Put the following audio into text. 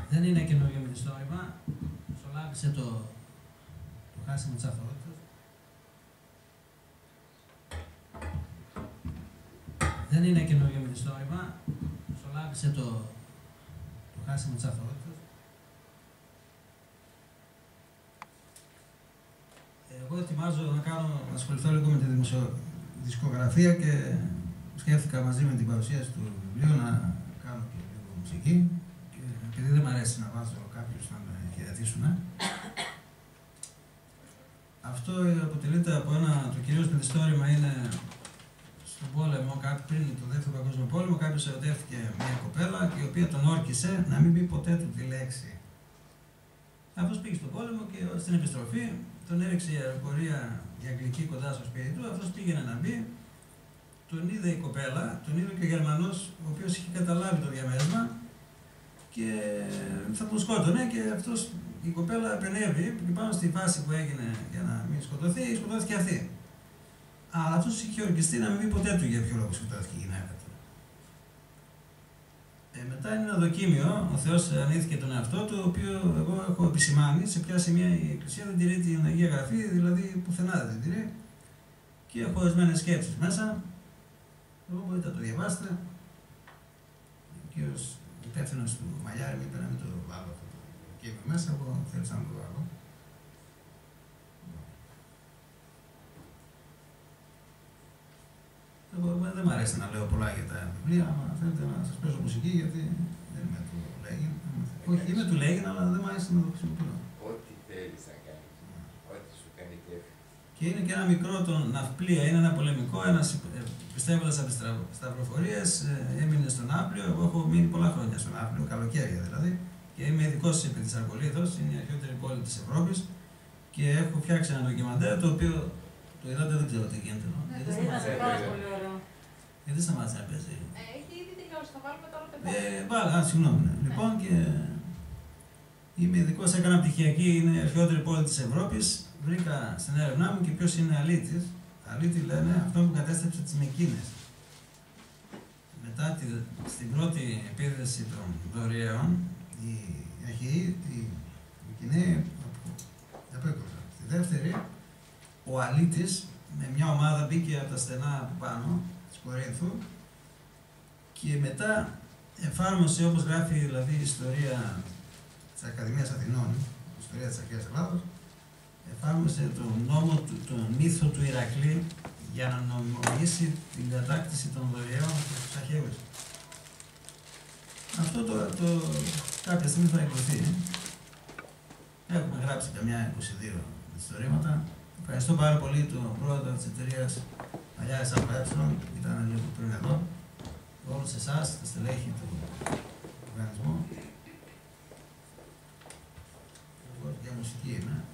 Δεν είναι καινούργιο μυθιστόρημα. Σολάβησε το χάσιμο της αυτορότητας. Δεν είναι καινούργιο μυθιστόρημα. Σολάβησε το χάσιμο της αυτορότητας. Εγώ ετοιμάζω να ασχοληθώ λίγο με τη δισκογραφία και σκέφτηκα μαζί με την παρουσίαση του βιβλίου να κάνω και λίγο μουσική. Και επειδή δεν μου αρέσει να βάζω κάποιους να με χαιρετήσουν, αυτό αποτελείται από το κυρίως μυθιστόρημα είναι στον πόλεμο, πριν το δεύτερο παγκόσμιο πόλεμο, κάποιος ερωτεύτηκε μια κοπέλα η οποία τον όρκησε να μην πει ποτέ του τη λέξη. Αυτός πήγε στον πόλεμο και στην επιστροφή τον έριξε η αεροπορία η αγγλική κοντά στο σπίτι του, αυτός πήγαινε να μπει, τον είδε η κοπέλα, τον είδε και ο Γερμανός, ο οποίος είχε καταλάβει το διαμέρισμα και θα τον σκότωνε και αυτός, η κοπέλα επενέβη και πάνω στη φάση που έγινε για να μην σκοτωθεί, σκοτώθηκε αυτή. Αλλά αυτός είχε ορκιστεί να μην πει ποτέ του για ποιο λόγο σκοτώθηκε η γυναίκα του. Μετά είναι ένα δοκίμιο, ο Θεός αρνήθηκε τον εαυτό του, το οποίο εγώ έχω επισημάνει σε ποια σημεία η Εκκλησία δεν τηρεί την Αγία Γραφή, δηλαδή πουθενά δεν την τηρεί. Και έχω ορισμένες σκέψεις μέσα. Εγώ μπορείτε να το διαβάσετε. Ο κύριος υπεύθυνος του Μαλιάρη μου είπε να μην το βάλω αυτό το κείμενο μέσα, εγώ θέλησα να το βάλω. Δεν μου αρέσει να λέω πολλά για τα βιβλία, αλλά θέλετε να σας παίζω μουσική, γιατί δεν είμαι του Λέγιν. Όχι, είμαι του Λέγιν, αλλά δεν μου αρέσει να το χρησιμοποιώ. Ό,τι θέλεις να κάνεις, ό,τι σου κάνει κέφι. Και είναι και ένα μικρό το Ναυπλία, είναι ένα πολεμικό, ένας πιστεύοντας από τις σταυροφορίες, έμεινε στον Ναύπλιο. Εγώ έχω μείνει πολλά χρόνια στον Ναύπλιο, καλοκαίρια δηλαδή, και είμαι ειδικός επί της Αρκολίθος, είναι η αρχαιότερη πόλη της Ευρώπης και έχω φτιάξει ένα ντοκιμαντέρ το οποίο το είδατε, δεν ξέρω τι γίνεται. Γιατί σταμάτησε να παίζει. Έχει ήδη τελειώσει, θα βάλουμε τώρα το συγγνώμη. Λοιπόν, και είμαι ειδικός, έκανα πτυχιακή, είναι η αρχαιότερη πόλη της Ευρώπης. Βρήκα στην έρευνά μου και ποιος είναι αλήτης. Αλήτη λένε αυτό που κατέστρεψε τις Μεκκίνες. Μετά στην πρώτη επίθεση των δωρεών, οι αρχαίοι, οι Μεκκιναίοι απέκρουσαν. Στη δεύτερη, ο αλήτης με μια ομάδα μπήκε από τα στενά από πάνω της Κορίνθου και μετά εφάρμοσε, όπως γράφει δηλαδή η ιστορία της Ακαδημίας Αθηνών, η ιστορία της αρχαίας Ελλάδος, εφάρμοσε τον μύθο του Ηρακλή για να νομιμοποιήσει την κατάκτηση των δωρεών από τους αρχαίους. Αυτό κάποια στιγμή θα εκδοθεί. Έχουμε γράψει καμιά 22 ιστορήματα. Ευχαριστώ πάρα πολύ τον πρόεδρο της εταιρείας Μαλιάρης ΑΕ, ήταν λίγο πριν εδώ, όλους εσάς, τα στελέχη του οργανισμού. Εγώ για μουσική είμαι.